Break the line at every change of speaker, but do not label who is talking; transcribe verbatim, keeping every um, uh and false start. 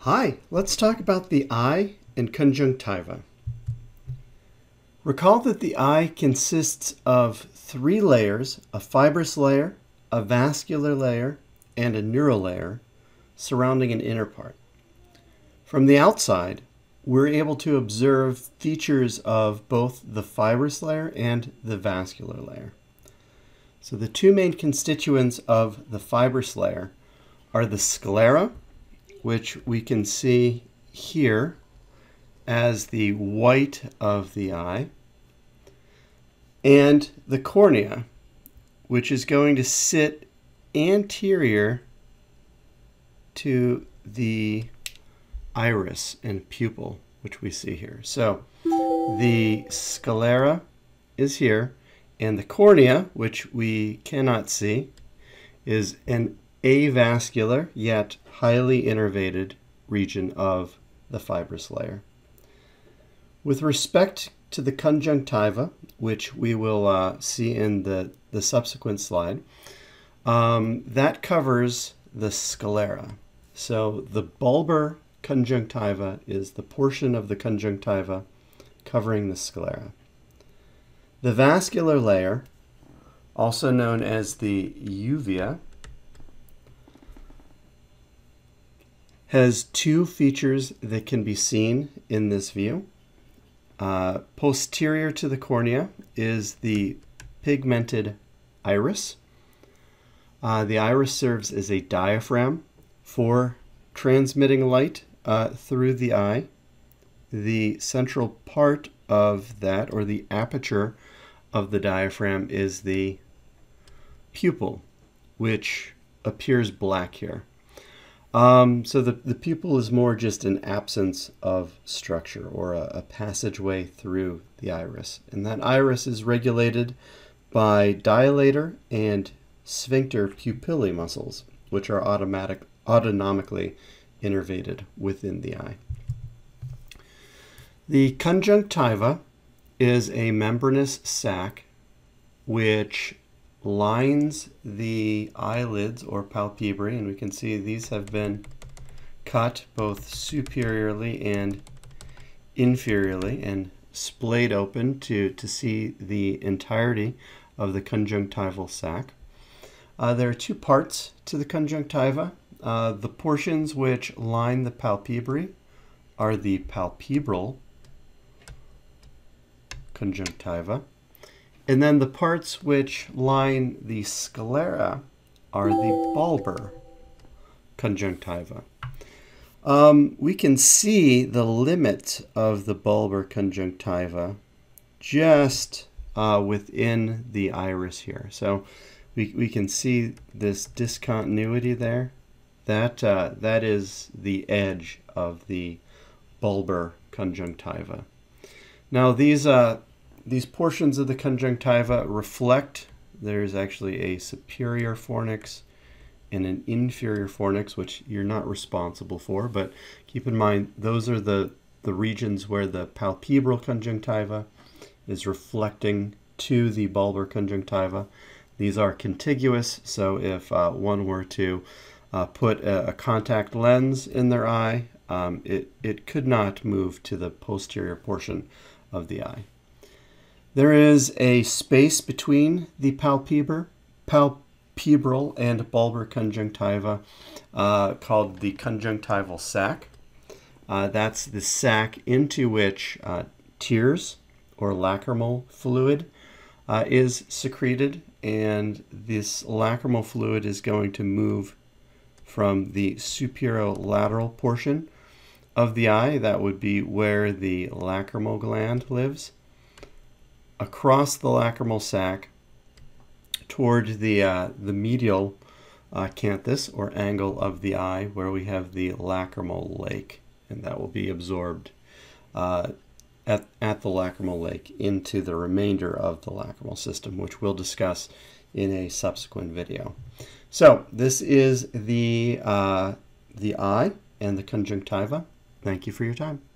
Hi, let's talk about the eye and conjunctiva. Recall that the eye consists of three layers, a fibrous layer, a vascular layer, and a neural layer surrounding an inner part. From the outside, we're able to observe features of both the fibrous layer and the vascular layer. So the two main constituents of the fibrous layer are the sclera, which we can see here as the white of the eye, and the cornea, which is going to sit anterior to the iris and pupil, which we see here. So the sclera is here, and the cornea, which we cannot see, is an avascular yet highly innervated region of the fibrous layer. With respect to the conjunctiva, which we will uh, see in the, the subsequent slide, um, that covers the sclera. So the bulbar conjunctiva is the portion of the conjunctiva covering the sclera. The vascular layer, also known as the uvea, has two features that can be seen in this view. Uh, posterior to the cornea is the pigmented iris. Uh, the iris serves as a diaphragm for transmitting light uh, through the eye. The central part of that, or the aperture of the diaphragm, is the pupil, which appears black here. Um, so the, the pupil is more just an absence of structure, or a, a passageway through the iris. And that iris is regulated by dilator and sphincter pupillae muscles, which are automatic, autonomically innervated within the eye. The conjunctiva is a membranous sac which lines the eyelids or palpebrae, and we can see these have been cut both superiorly and inferiorly and splayed open to, to see the entirety of the conjunctival sac. Uh, there are two parts to the conjunctiva. Uh, the portions which line the palpebrae are the palpebral conjunctiva. And then the parts which line the sclera are the bulbar conjunctiva. Um, we can see the limit of the bulbar conjunctiva just uh, within the iris here. So we, we can see this discontinuity there. That, uh, that is the edge of the bulbar conjunctiva. Now these uh, These portions of the conjunctiva reflect. There's actually a superior fornix and an inferior fornix, which you're not responsible for, but keep in mind those are the, the regions where the palpebral conjunctiva is reflecting to the bulbar conjunctiva. These are contiguous, so if uh, one were to uh, put a, a contact lens in their eye, um, it, it could not move to the posterior portion of the eye. There is a space between the palpebral, palpebral and bulbar conjunctiva uh, called the conjunctival sac. Uh, that's the sac into which uh, tears or lacrimal fluid uh, is secreted, and this lacrimal fluid is going to move from the superolateral portion of the eye, that would be where the lacrimal gland lives, across the lacrimal sac toward the, uh, the medial uh, canthus or angle of the eye, where we have the lacrimal lake, and that will be absorbed uh, at, at the lacrimal lake into the remainder of the lacrimal system, which we'll discuss in a subsequent video. So this is the, uh, the eye and the conjunctiva. Thank you for your time.